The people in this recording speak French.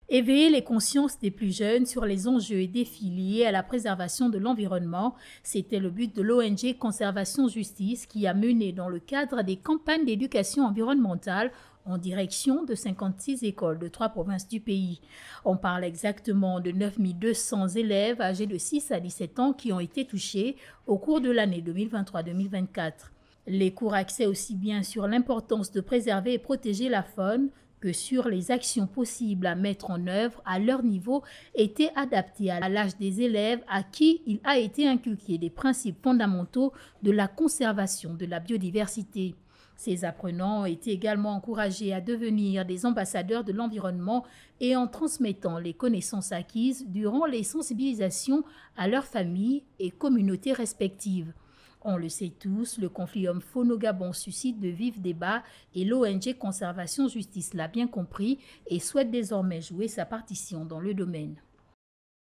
Éveiller les consciences des plus jeunes sur les enjeux et défis liés à la préservation de l'environnement, c'était le but de l'ONG Conservation Justice qui a mené dans le cadre des campagnes d'éducation environnementale en direction de 56 écoles de 3 provinces du pays. On parle exactement de 9200 élèves âgés de 6 à 17 ans qui ont été touchés au cours de l'année 2023-2024. Les cours axaient aussi bien sur l'importance de préserver et protéger la faune que sur les actions possibles à mettre en œuvre à leur niveau étaient adaptées à l'âge des élèves à qui il a été inculqué des principes fondamentaux de la conservation de la biodiversité. Ces apprenants ont été également encouragés à devenir des ambassadeurs de l'environnement et en transmettant les connaissances acquises durant les sensibilisations à leurs familles et communautés respectives. On le sait tous, le conflit homme-faune au Gabon suscite de vifs débats et l'ONG Conservation Justice l'a bien compris et souhaite désormais jouer sa partition dans le domaine.